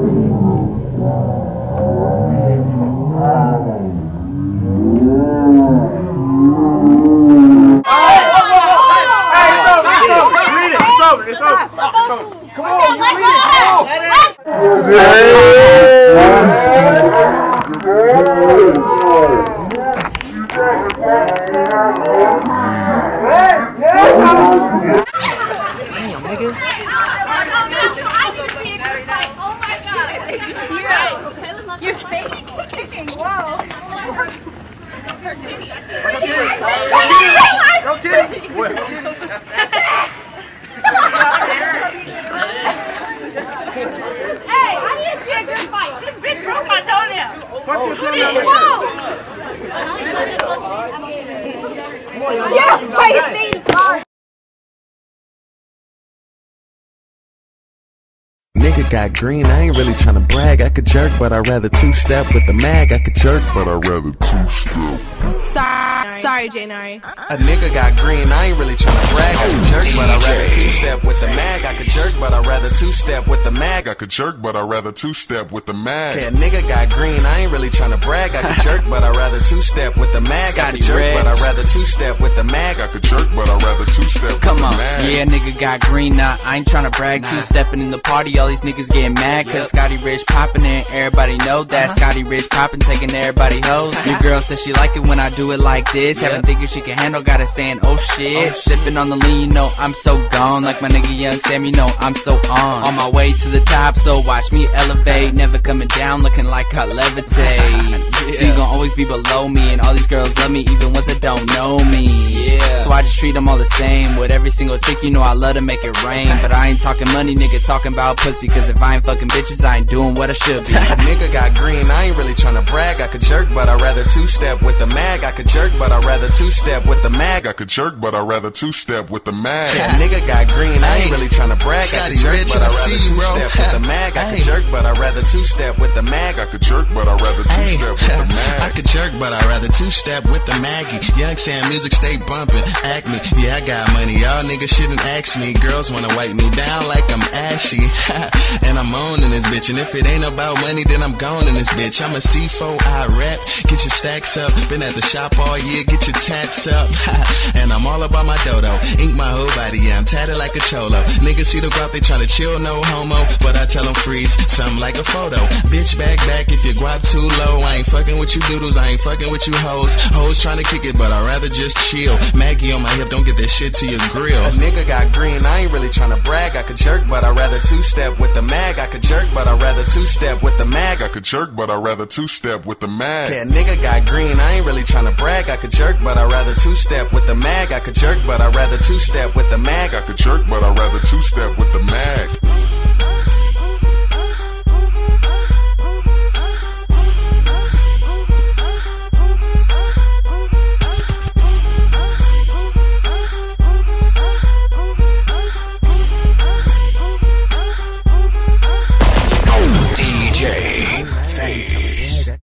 Come on, you lead it. Damn, nigga. You're fake. Wow. Her titty. Go titty. Hey, I need to see a good fight. This bitch broke my toenail. Fuck your toenail. Yeah, why you saying sorry? Nigga got green, I ain't really tryna brag. I could jerk, but I'd rather two-step with the mag. I could jerk, but I'd rather two-step. Sorry, Janari. A nigga got green, I ain't really tryna brag. I could jerk, but I'd rather two-step with the mag. I could jerk, but I'd rather two-step with the mag. I could jerk, but I'd rather two-step with the mag. Yeah, nigga got green, I ain't really tryna brag. I could jerk, but I'd rather two-step with the mag. I could jerk, but I'd rather two-step with the mag. I could jerk, but I'd rather two-step with the mag. Come on, yeah, nigga got green, nah, I ain't tryna brag. Two-stepping in the party, all these niggas getting mad, cause Scotty Rich poppin' and everybody know that. Scotty Rich poppin', taking everybody hoes. Your girl says she like it when I do it like this. Haven't thinking she can handle, got her saying, oh shit. Sippin' on the lean, you know I'm so gone. Like my nigga Young Sam, you know I'm so on my way to the top, so watch me elevate. Never coming down, looking like I levitate. So you gon' always be below me, and all these girls love me, even ones that don't know me. So I just treat them all the same. With every single chick, you know I love to make it rain. But I ain't talking money, nigga, talking about pussy. Cause if I ain't fucking bitches, I ain't doing what I should be. A nigga got green, I ain't really tryna brag. I could jerk, but I'd rather two-step with the mag. I could jerk, but I'd rather two-step with the mag. I could jerk, but I'd rather two-step with the mag. Yeah, nigga got green, I ain't really tryna brag. I could jerk, but I'd rather two-step with the mag. I could jerk, but I'd rather two-step with the mag. I could jerk, but I'd rather two-step with the mag. I could jerk, but I'd rather two-step with the Maggie. Young Sam music stay bumping. Acme, yeah, I got money. Y'all niggas shouldn't ask me. Girls wanna wipe me down like I'm ashy. And I'm on in this bitch. And if it ain't about money, then I'm gone in this bitch. I'm a C4, I rap. Get your stacks up. Been at the shop all year, get your tats up. And I'm all about my dodo. Ink my whole body, yeah, I'm tatted like a cholo. Niggas see the guap, they tryna chill, no homo. But I tell them freeze, something like a photo. Bitch, back if your guap too low. I ain't fucking with you doodles, I ain't fucking with you hoes. Hoes tryna kick it, but I'd rather just chill. Maggie on my hip, don't get that shit to your grill. A nigga got green, I ain't really tryna brag. I could jerk, but I'd rather two-step with the mag. I could jerk, but I'd rather two-step with the mag. I could jerk, but I'd rather two-step with the mag. Yeah, nigga got green, I ain't really tryna brag. I could jerk, but I'd rather two-step with the mag. I could jerk, but I'd rather two-step with the mag. I could jerk, but I'd rather two-step with the mag.